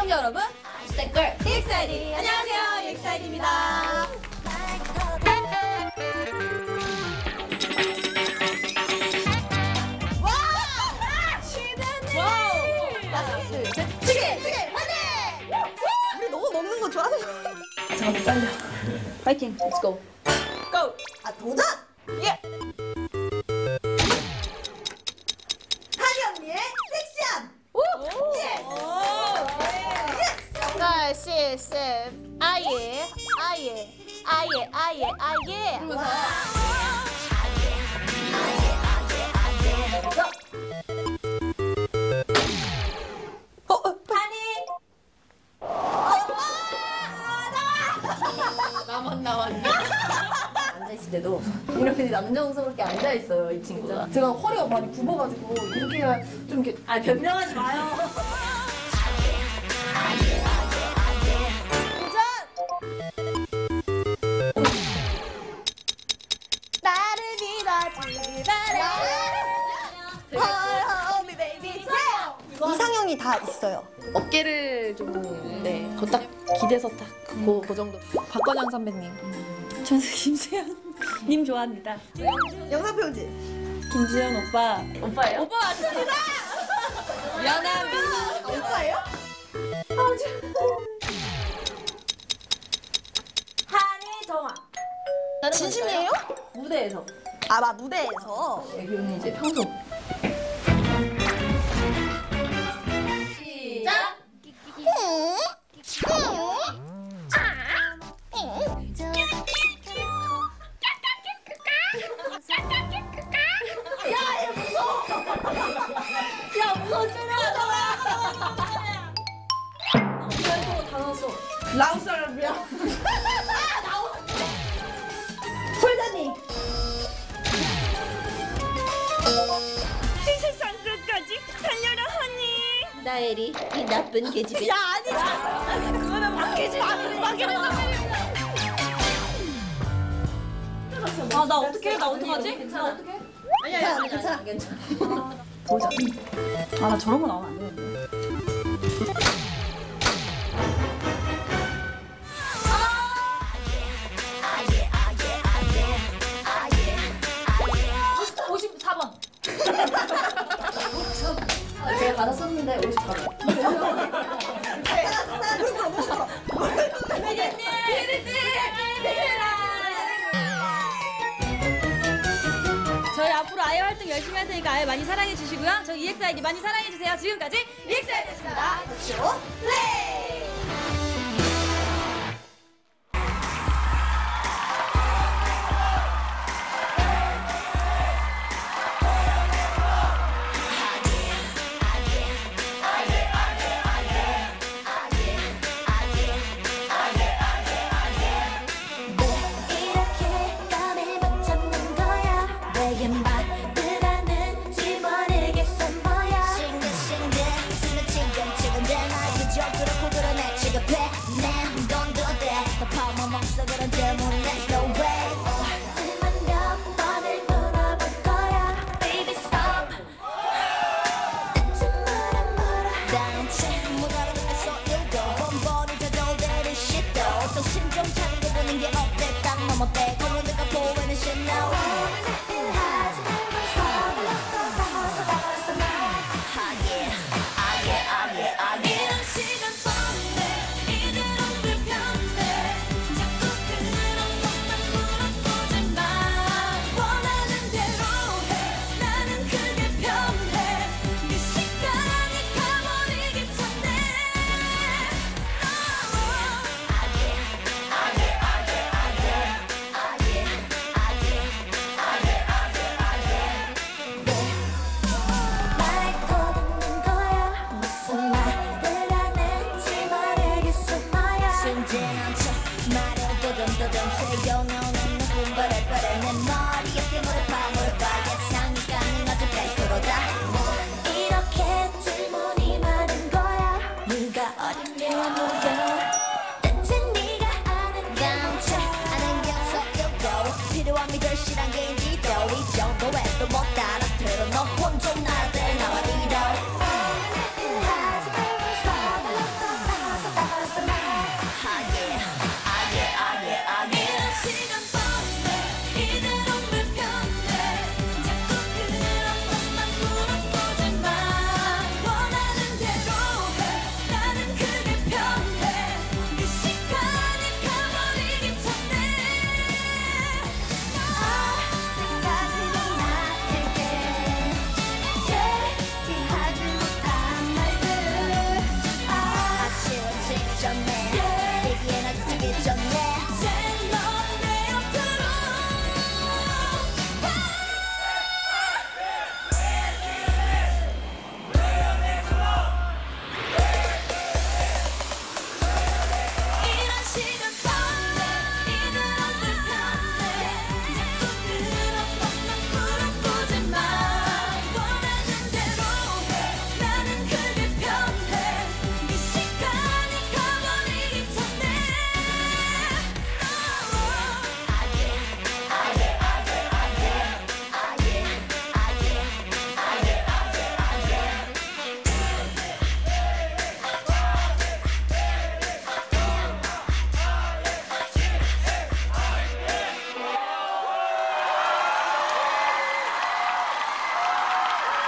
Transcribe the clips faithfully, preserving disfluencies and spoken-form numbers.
시청자 여러분, 댓글 이엑스아이디. 안녕하세요, 이엑스아이디입니다. 와! 시드니! 와우! 하나, 둘, 셋. 찌개! 찌개! 화이팅! 우리 너무 먹는 거 좋아하는 거. 잠깐만, 빨려. 파이팅! Let's go! Go! 아, 도전! 예! 예스! 아예, 아예, 아예, 아예, 아예. 그러면서 어, 어, 파니. 나만 나왔네. 앉아있을 때도 이렇게 남정스럽게 앉아있어요, 이 친구가. 제가 허리가 많이 굽어가지고 이렇게 해야 좀 이렇게. 아, 변명하지 마요. 이상형이 다 있어요. 어깨를 좀, 네, 더 딱 기대서 딱, 그, 그 정도. 박건영 선배님. 저는 김수현 님 좋아합니다. 영상 편지. 김수현 오빠. 오빠예요? 오빠 맞습니다! 연하빈. 아, 오빠예요? 한이 정아. 진심이에요? 무대에서. 아, 막 무대에서. 애교는 이제 평소. 시작! 야, 얘 무서워! 야, 무서워, 찌르잖아! 야, 이거 다 나왔어. 라우 사람이야. 솔다니! 이 세상 끝까지 달려라 하니. 나엘이, 이 나쁜 계집애. 야, 아니지. 그거는 박혜진. 박혜진 선배님이다. 아, 나 어떡해? 나 어떡하지? 괜찮아, 어떡해? 괜찮아, 괜찮아. 괜찮아. 보자. 아, 나 저런 거 나오면 안 되는데. 오십사 번. 아, 제가 받았었는데 오십사 번. 저희 앞으로 아예 활동 열심히 할 테니까 아예 많이 사랑해 주시고요. 저희 이엑스아이디 많이 사랑해 주세요. 지금까지 이엑스아이디였습니다. 플레이!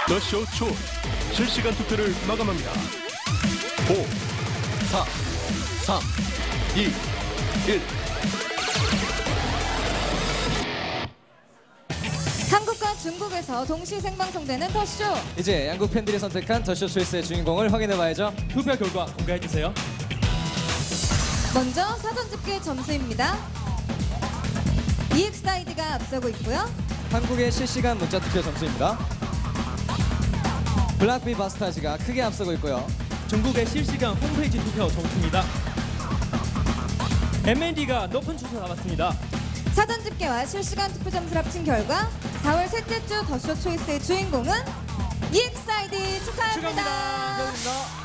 더쇼 초 실시간 투표를 마감합니다. 오, 사, 삼, 이, 일. 한국과 중국에서 동시 생방송되는 더쇼. 이제 양국 팬들이 선택한 더쇼 초이스의 주인공을 확인해봐야죠. 투표 결과 공개해주세요. 먼저 사전 집계 점수입니다. 이엑스아이디가 앞서고 있고요. 한국의 실시간 문자 투표 점수입니다. 블락비 바스타즈가 크게 앞서고 있고요. 중국의 실시간 홈페이지 투표 점수입니다. 엠엔디가 높은 추세 나왔습니다. 사전 집계와 실시간 투표 점수를 합친 결과 사월 셋째 주 더쇼 초이스의 주인공은 이엑스아이디 축하합니다. 축하합니다.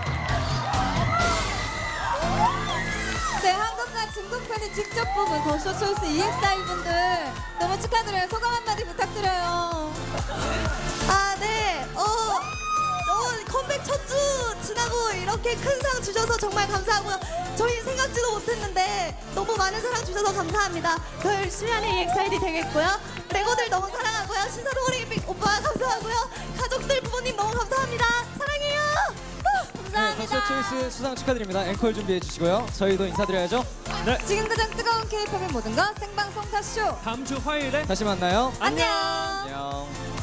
네, 한국과 중국 팬이 직접 뽑은 더쇼 초이스 이엑스아이디 분들 너무 축하드려요. 소감 한마디 부탁드려요. 아, 네. 어, 어, 컴백 첫 주 지나고 이렇게 큰 상 주셔서 정말 감사하고요. 저희 생각지도 못했는데 너무 많은 사랑 주셔서 감사합니다. 더 열심히 하는 이엑스아이디 되겠고요. 레고들 너무 사랑하고요. 신사동어리 오빠 감사하고요. 가족들 부모님 너무 감사합니다. 사랑해요. 네, 더쇼 초이스 수상 축하드립니다. 앵콜 준비해 주시고요. 저희도 인사드려야죠. 네. 지금 가장 뜨거운 K-팝의 모든 것 생방송 더쇼. 다음 주 화요일에 다시 만나요. 안녕. 안녕.